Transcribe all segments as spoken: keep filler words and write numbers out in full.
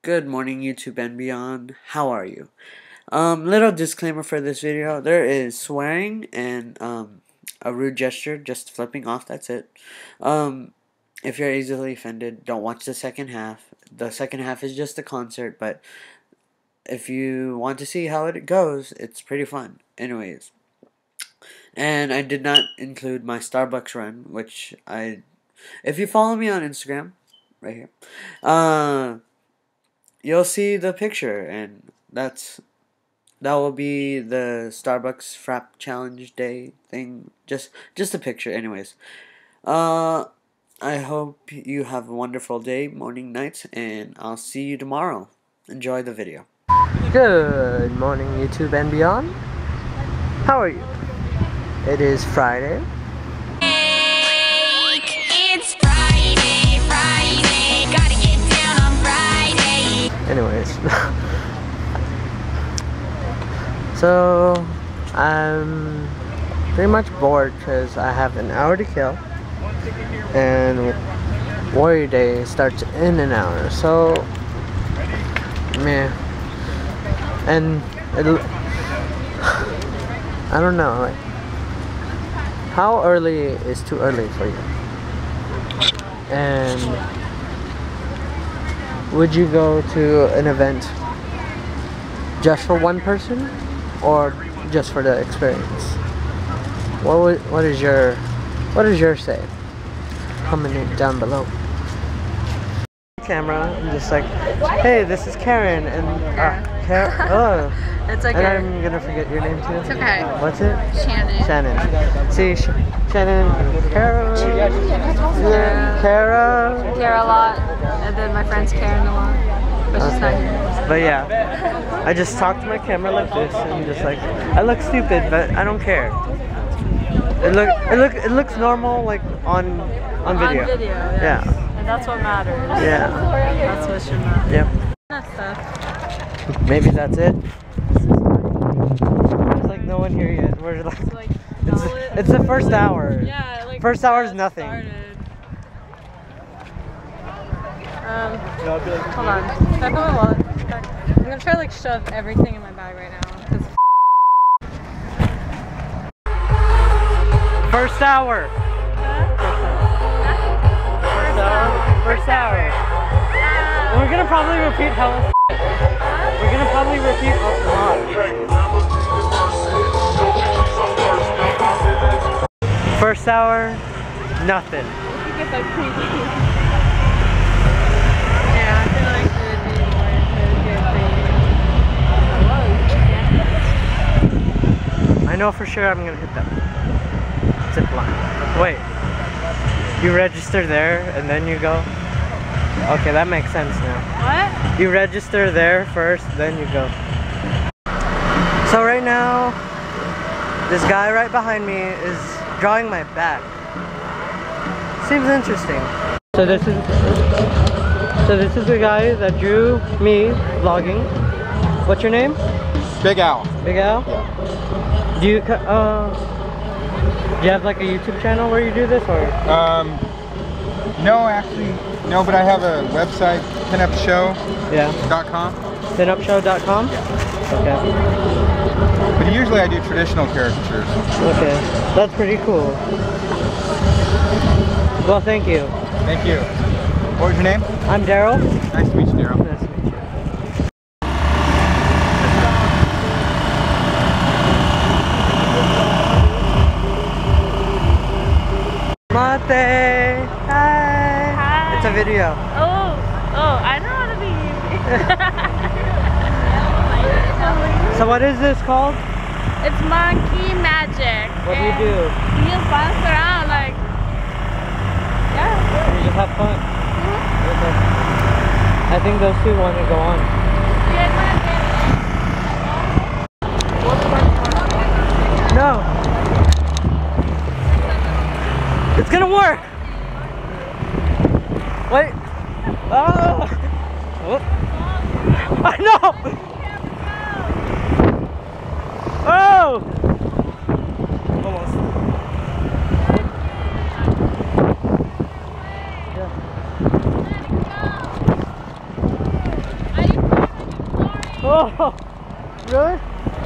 Good morning, YouTube and beyond. How are you? Um, little disclaimer for this video. There is swearing and um, a rude gesture, just flipping off, that's it. Um, if you're easily offended, don't watch the second half. The second half is just a concert, but if you want to see how it goes, it's pretty fun. Anyways. And I did not include my Starbucks run, which I... If you follow me on Instagram, right here, uh... you'll see the picture, and that's that will be the Starbucks Frap Challenge Day thing. Just just a picture, anyways. Uh, I hope you have a wonderful day, morning, night, and I'll see you tomorrow. Enjoy the video. Good morning, YouTube and beyond. How are you? It is Friday. It's Friday, Friday, gotta get down on Friday. Anyways, so I'm pretty much bored because I have an hour to kill, and Warrior Day starts in an hour. So, meh. And it, I don't know, like, how early is too early for you? And would you go to an event just for one person or just for the experience? What would, what is your what is your say? Comment it down below. Camera, I'm just like, hey, this is Karen, and uh, Karen, oh, It's okay. and I'm gonna forget your name too. It's okay. What's it? Shannon. Shannon. See, Sh Shannon, Kara, Kara. Kara. Care a lot, and then my friend's Karen a lot, but she's not Okay. here. But yeah, I just talk to my camera like this, and just like, I look stupid, but I don't care. It look, it look, it looks normal, like on, on video. On video, yes. Yeah. And that's what matters. Yeah. That's what should matter. Yep. That stuff. Maybe that's it. There's like no one here yet. We're like, It's like, it's, no, it- it's the first hour. Yeah, like First hour is just nothing. started. Um, hold on. Can I put my wallet back? I'm gonna try to like shove everything in my bag right now. 'Cause First hour. First hour. First hour. We're gonna probably repeat hella. We're gonna probably repeat a lot. First hour, nothing. Yeah, I feel like it would be more encouraging. I know for sure I'm gonna hit that zip line. Wait, you register there and then you go? Okay, that makes sense now. What? You register there first, then you go. So right now, this guy right behind me is drawing my back. Seems interesting. So this is so this is the guy that drew me vlogging. What's your name? Big Al. Big Al? Do you uh do you have like a YouTube channel where you do this, or? Um, no, actually, no, but I have a website, pin up show dot com. Yeah. pin up show dot com? Okay. But usually I do traditional caricatures. Okay. That's pretty cool. Well, thank you. Thank you. What was your name? I'm Daryl. Nice to meet you, Daryl. Nice to meet you. Mate! Hi! Hi. It's a video. Oh, oh, I know how to be So what is this called? It's monkey magic. What do you and do? You just bounce around like, yeah. You just have fun. Okay. I think those two want to go on. No! It's gonna work! Wait! Oh! Oh. I know! Oh! Almost. Yeah. Oh, really?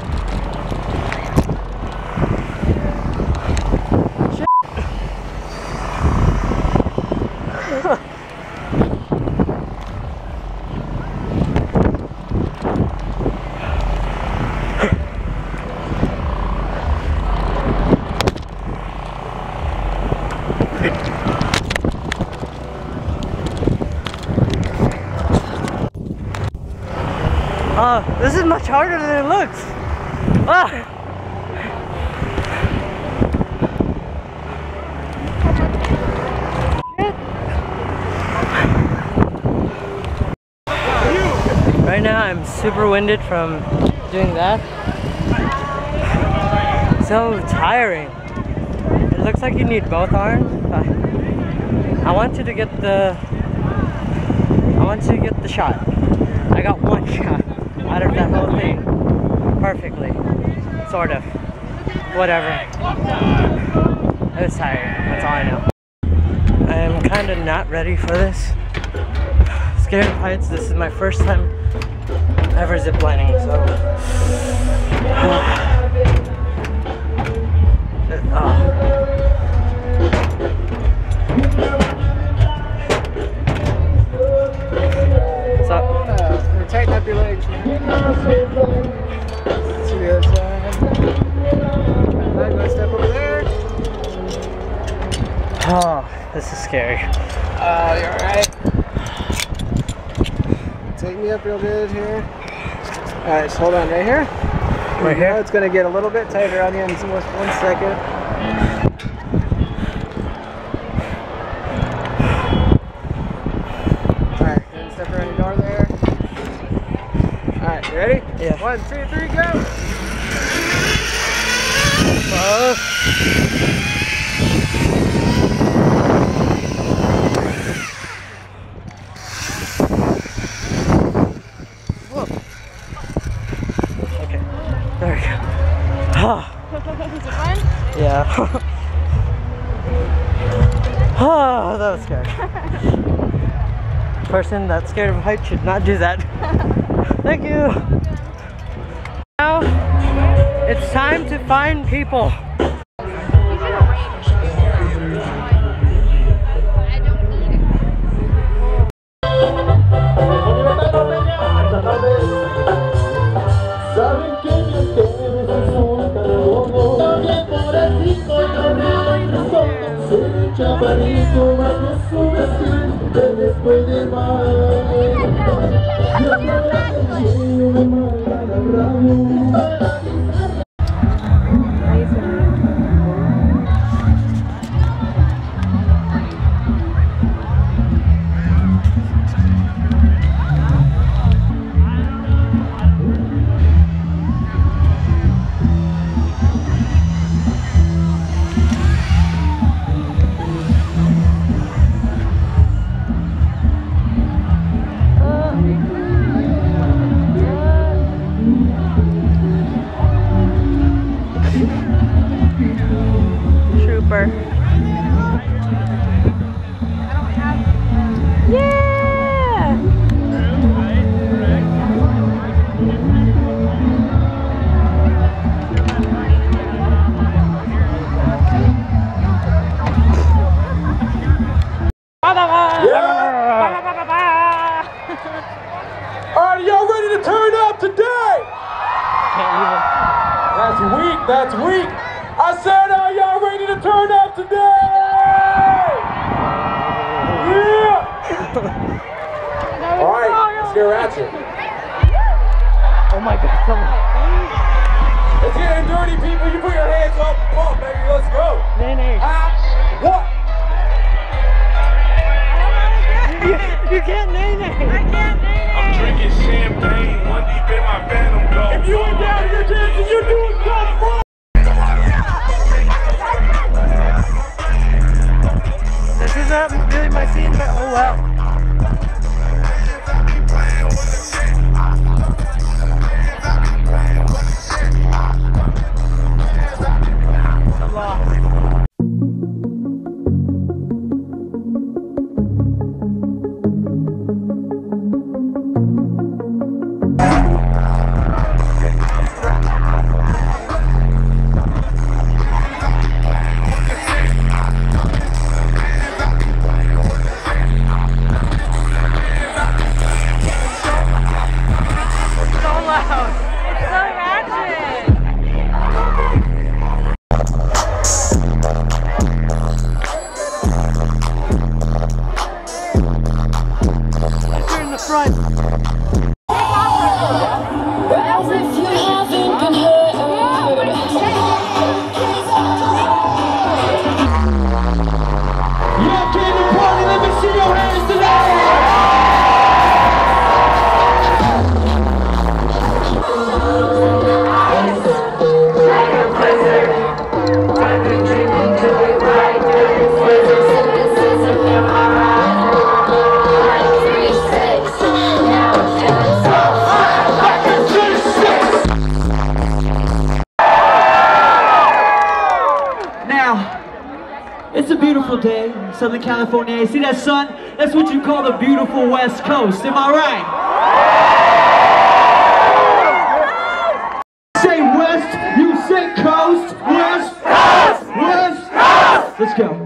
Oh, this is much harder than it looks. Ah. Right now I'm super winded from doing that. So tiring. It looks like you need both arms. I wanted to get the I wanted to get the shot. I got one shot out of that whole thing perfectly, sort of, whatever. It was tired, that's all I know. I am kind of not ready for this. Scared of heights. This is my first time ever ziplining, so oh. Tighten up your legs. Let's see the other side. I'm gonna step over there. Oh, this is scary. Oh, you're alright. Take me up real good here. Alright, just hold on right here. Right here? Now it's gonna get a little bit tighter on you in just one second. Alright, then step around your door there. Alright, you ready? Yeah. One, two, three, go! Uh, okay, there we go. Oh. Is it fun? Yeah. Oh, that was scary. Person that's scared of heights should not do that. Thank you. Now it's time to find people. Are y'all ready to turn up today? That's weak, that's weak. I said, are y'all ready to turn up today? Yeah! Alright, let's get ratchet. Oh my god, someone. It's getting dirty, people. You put your hands up. Come on, baby, let's go. Nay, nay. Ah, what? You, you can't nay, nay. I can't name it. I'm drinking champagne, one deep in my Phantom Go. If you ain't down here dancing, you're doing something wrong. This is not really my scene, but oh wow. Southern California. You see that sun? That's what you call the beautiful West Coast. Am I right? Say West, you say Coast. West, Coast, West, Coast. Let's go.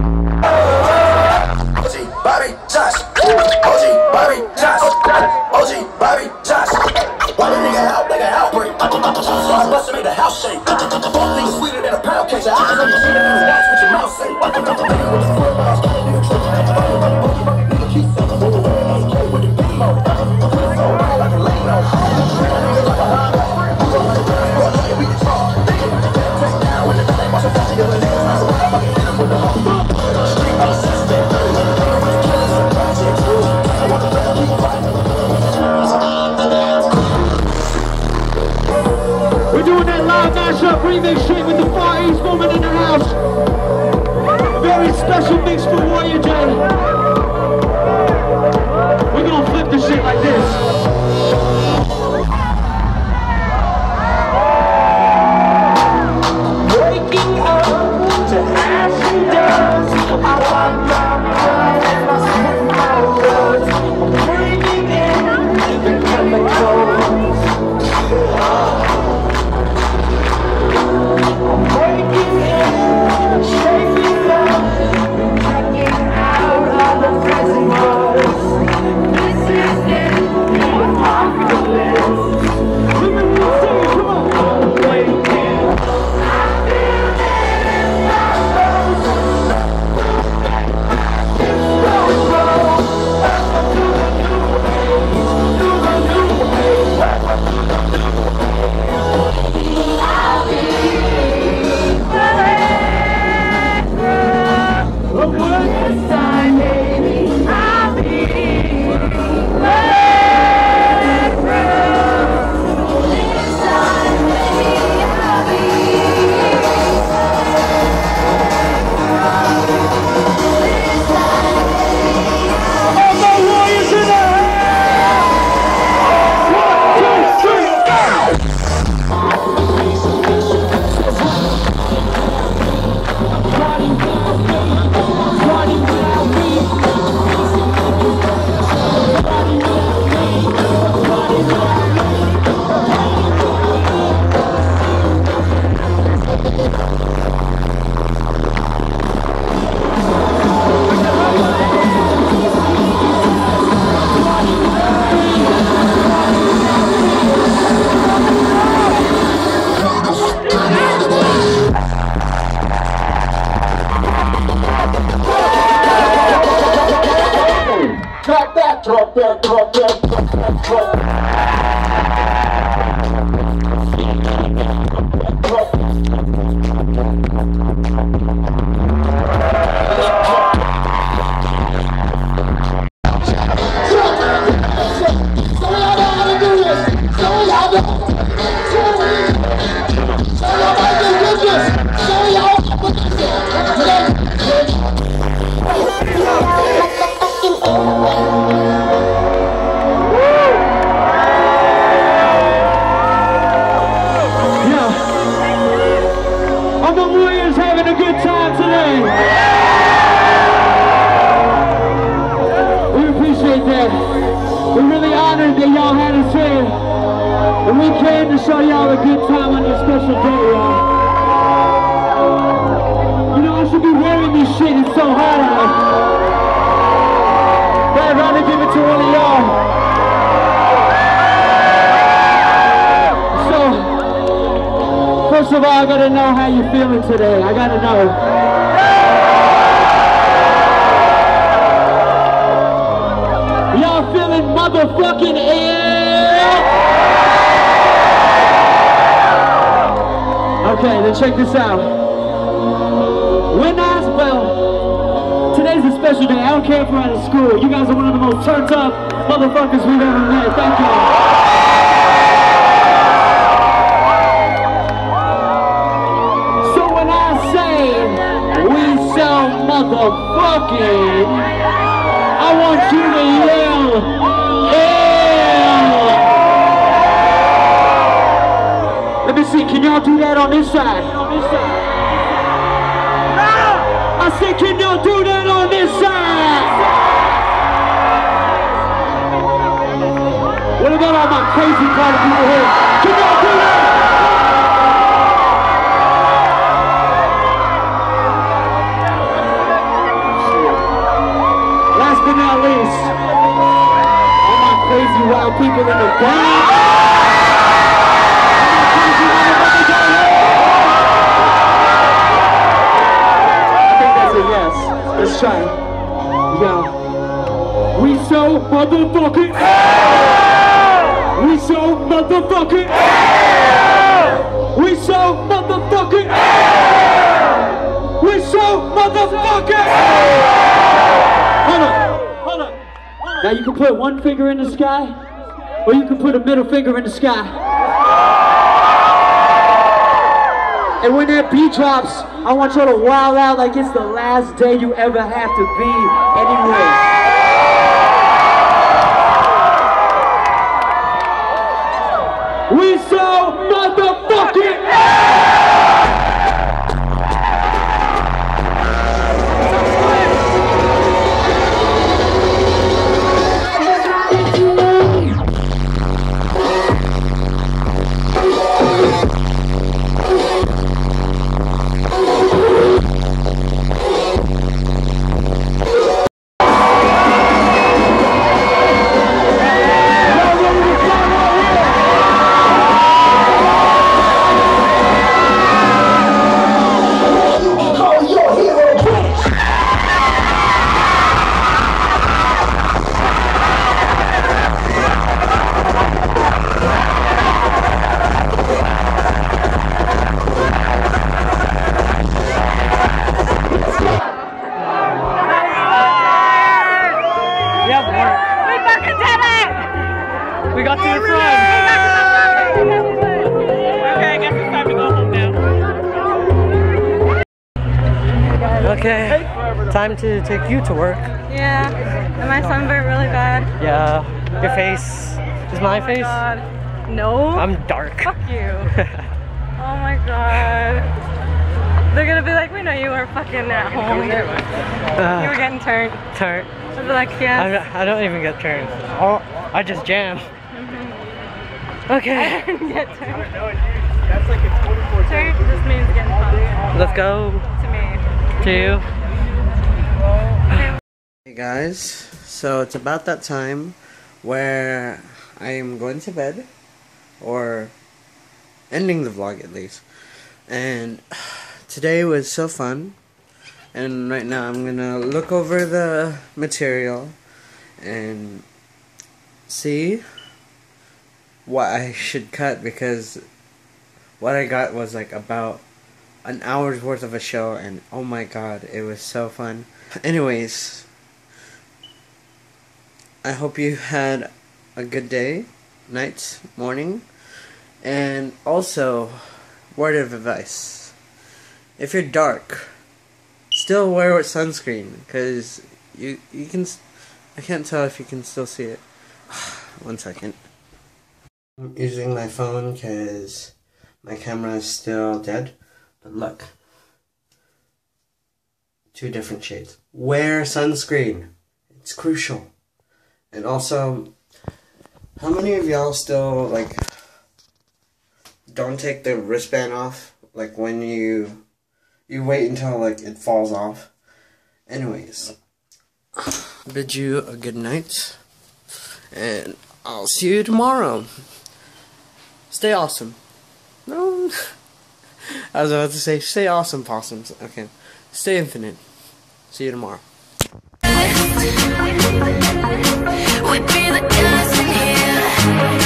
O G Bobby Josh, O G Bobby Josh, O G Bobby Josh. Why the nigga out like an outbreak? So I bust and make the house shake. Both niggas sweeter than a pound cake. So I can let you see the niggas watch what your mouth say. Nigga with the full boss, nigga trick. Nigga keep selling with the world. Play with the big mo. Like a late note. Like a high note. Boy, nigga, we the talk. Take down when the name was a fucking other niggas. I'm fucking hit him with the home. Street on the suspect. We're doing that live mashup remix shit with the Far East woman in the house. A very special mix for Warrior Day. We're gonna flip the shit like this. Waking up to ash and dust. I want my blood and my sweat, my words. Breathing in the chemicals. Breaking in, shaking up, checking out all the present words. This is it, the apocalypse. Let me see, come on. I'm waking, I feel it in my bones. It's so wrong, welcome to the new age, to the new age. I'll be this time, baby, I'll be let through. This time, baby, I'll be this time, baby, all the warriors in the house. One, two, three, go! Drop that, drop that, drop that, drop that, drop that. And we came to show y'all a good time on this special day, y'all. You know, I should be wearing this shit, it's so hot out. But I'd rather give it to one of y'all. So, first of all, I gotta know how you're feeling today. I gotta know. Y'all feeling motherfucking ill? Okay, then check this out. When I, well, today's a special day. I don't care if we're out of school. You guys are one of the most turned up motherfuckers we've ever met. Thank y'all. So when I say we sell motherfucking, I want you to yell, ill. Let me see, can y'all do that on this side? On this side. I said, can y'all do that on this side? What about all my crazy party people here? Can y'all do that? Last but not least, all my crazy wild people in the back. Let's try it. Yo. We so motherfucking We so motherfucking We so motherfucking We so motherfucking Hold up, hold up. Now you can put one finger in the sky, or you can put a middle finger in the sky. And when that beat drops, I want y'all to wild out like it's the last day you ever have to be anyway. We so motherfucking We got to the front. Okay, I guess it's time to go home now. Okay, time to take you to work. Yeah. Am I sunburned really bad? Yeah, your face is my Oh face. my god. No. I'm dark. Fuck you. Oh my god. They're gonna be like, we know you were fucking at home. Uh, You were getting turned. Turn. I'll be like, yes. I, I don't even get turned. Oh, I just jam. Okay. I didn't get turned. That's like a twenty-four. Turn just means getting pumped. Let's go. To me. To you. Hey guys, so it's about that time where I am going to bed, or ending the vlog at least. And today was so fun, and right now I'm gonna look over the material and see what I should cut, because what I got was like about an hour's worth of a show, and oh my god, it was so fun. Anyways, I hope you had a good day, night, morning, and also, word of advice, if you're dark, still wear sunscreen, because you, you can, I can't tell if you can still see it. One second. I'm using my phone because my camera is still dead, but look, two different shades. Wear sunscreen, it's crucial. And also, how many of y'all still, like, don't take the wristband off, like, when you, you wait until, like, it falls off? Anyways, bid you a good night, and I'll see you tomorrow. Stay awesome. No, I was about to say, stay awesome, possums. Okay, stay infinite. See you tomorrow. We be the dust in here.